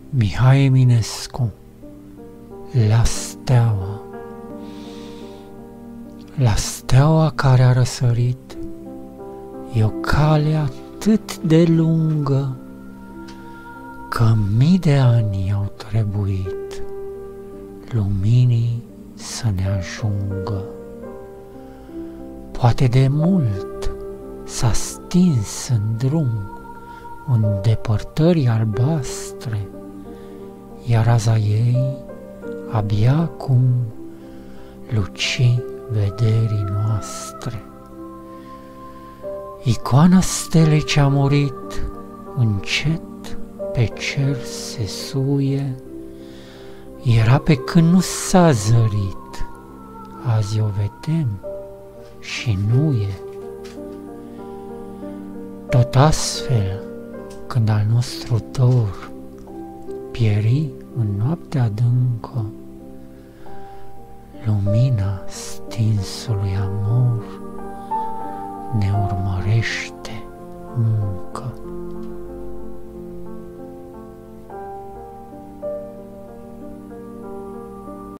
Mihai Eminescu, La steaua. La steaua care a răsărit e o cale atât de lungă că mii de ani au trebuit luminii să ne ajungă. Poate de mult s-a stins în drum în depărtări albastre, iar raza ei abia acum luci vederii noastre. Icoana stelei ce-a murit încet pe cer se suie, era pe când nu s-a zărit, azi o vedem și nu e. Tot astfel, când al nostru dor pieri în noaptea adâncă, lumina stinsului amor ne urmărește